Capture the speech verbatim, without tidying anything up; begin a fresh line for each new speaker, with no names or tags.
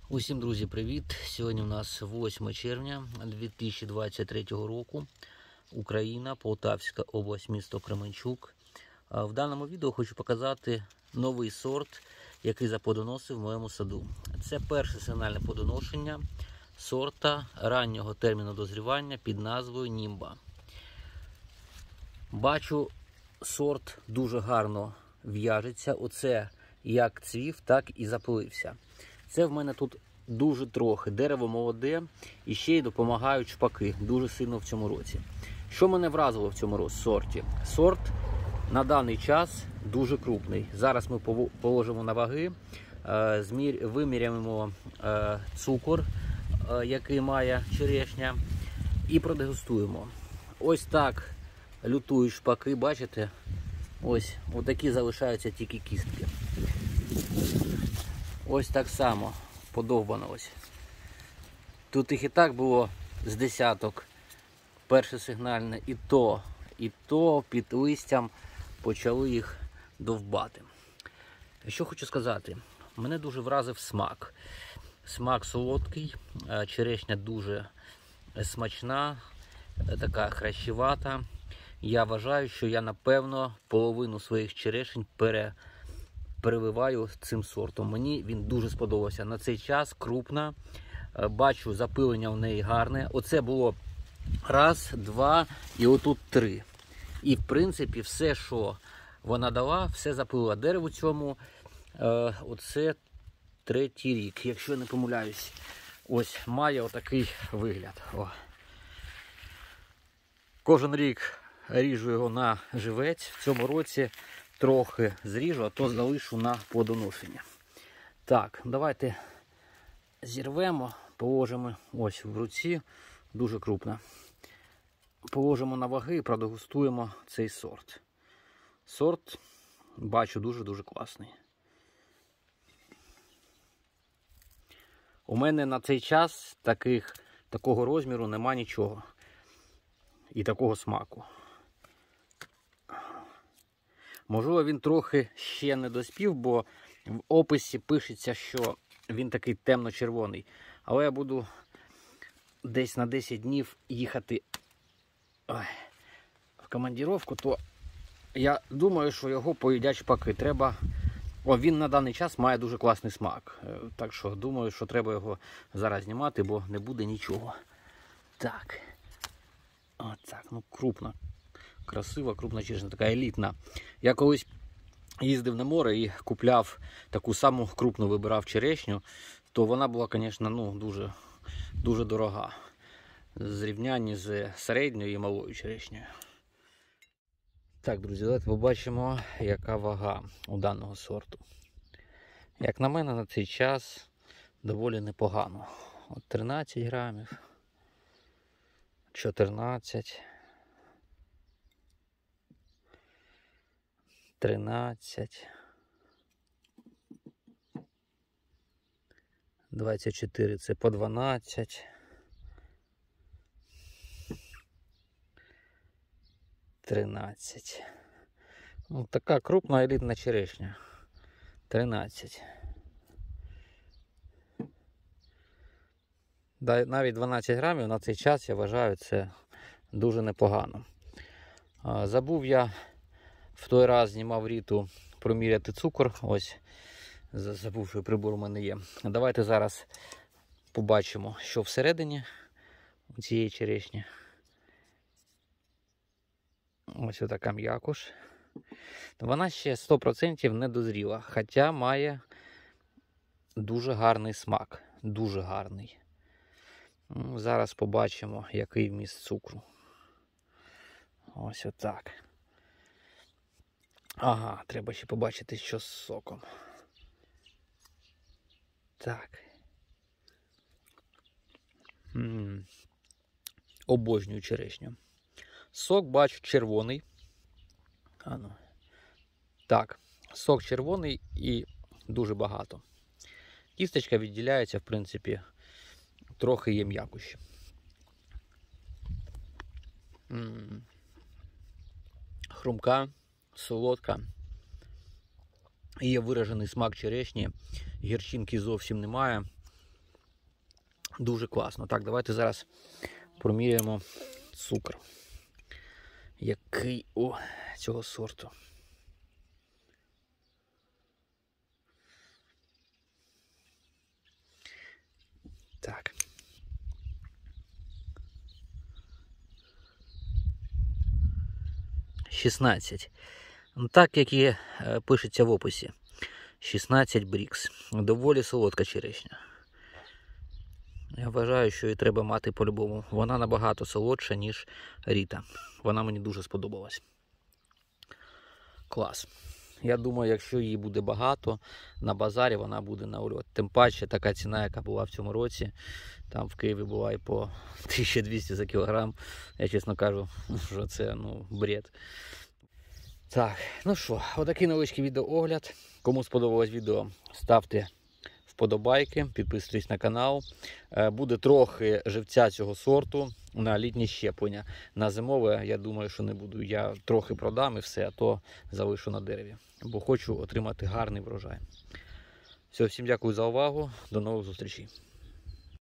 Усім, друзі, привіт! Сьогодні у нас восьме червня дві тисячі двадцять третього року. Україна, Полтавська область, місто Кременчук. В даному відео хочу показати новий сорт, який заплодоносив в моєму саду. Це перше сигнальне плодоношення сорта раннього терміну дозрівання під назвою Німба. Бачу, сорт дуже гарно в'яжеться. Оце як цвів, так і запилився. Це в мене тут дуже трохи. Дерево молоде і ще й допомагають шпаки дуже сильно в цьому році. Що мене вразило в цьому сорті? Сорт на даний час дуже крупний. Зараз ми положимо на ваги, виміряємо цукор, який має черешня, і продегустуємо. Ось так лютують шпаки, бачите? Ось, отакі залишаються тільки кістки. Ось так само подовбано ось. Тут їх і так було з десяток. Перше сигнальне, і то, і то під листям почали їх довбати. Що хочу сказати, мене дуже вразив смак. Смак солодкий, черешня дуже смачна, така хрящевата. Я вважаю, що я напевно половину своїх черешень пере перевиваю цим сортом. Мені він дуже сподобався. На цей час крупна. Бачу, запилення в неї гарне. Оце було раз, два і отут три. І в принципі все, що вона дала, все запилила. Дерево цьому е, оце третій рік, якщо я не помиляюсь. Ось має отакий вигляд. О. Кожен рік ріжу його на живець. В цьому році трохи зріжу, а то залишу на плодоношення. Так, давайте зірвемо, положимо ось в руці, дуже крупна. Положимо на ваги і продегустуємо цей сорт. Сорт, бачу, дуже-дуже класний. У мене на цей час таких, такого розміру нема нічого. І такого смаку. Можливо, він трохи ще не доспів, бо в описі пишеться, що він такий темно-червоний. Але я буду десь на десять днів їхати ой, в командировку, то я думаю, що його поїдять шпаки. Треба... О, він на даний час має дуже класний смак. Так що думаю, що треба його зараз знімати, бо не буде нічого. Так. Ось так, ну крупна. Красива, крупна черешня, така елітна. Я колись їздив на море і купляв таку саму крупну, вибирав черешню, то вона була, звісно, ну, дуже, дуже дорога. Зрівнянні з середньою і малою черешнею. Так, друзі, давайте побачимо, яка вага у даного сорту. Як на мене, на цей час доволі непогано. От тринадцять грамів, чотирнадцять. тринадцять, двадцять чотири це по дванадцять, тринадцять. Ну, така крупна елітна черешня. тринадцять. Навіть дванадцять грамів на цей час, я вважаю, це дуже непогано. Забув я в той раз, знімав Ріту, проміряти цукор. Ось, забув, що прибор у мене є. Давайте зараз побачимо, що всередині у цієї черешні. Ось отака м'якуш. Вона ще сто відсотків не дозріла, хоча має дуже гарний смак. Дуже гарний. Зараз побачимо, який вміст цукру. Ось отак. Ага, треба ще побачити, що з соком. Так. М-м. Обожнюю черешню. Сок, бачу, червоний. А ну. Так, сок червоний і дуже багато. Кісточка відділяється, в принципі, трохи є м'якощі. М-м. Хрумка. Солодка. Є виражений смак черешні, гірчинки зовсім немає. Дуже класно. Так, давайте зараз проміряємо цукор. Який у цього сорту. Так. шістнадцять. Ну, так, як і е, пишеться в описі. шістнадцять брікс. Доволі солодка черешня. Я вважаю, що її треба мати по-любому. Вона набагато солодша, ніж Ріта. Вона мені дуже сподобалась. Клас. Я думаю, якщо її буде багато, на базарі вона буде на ульот. Тим паче, така ціна, яка була в цьому році, там в Києві була і по тисяча двісті за кілограм. Я чесно кажу, що це, ну, бред. Так, ну що, отакий невеличкий відеоогляд. Кому сподобалось відео, ставте вподобайки, підписуйтесь на канал. Буде трохи живця цього сорту на літнє щеплення. На зимове, я думаю, що не буду. Я трохи продам і все, а то залишу на дереві. Бо хочу отримати гарний врожай. Все, всім дякую за увагу. До нових зустрічей.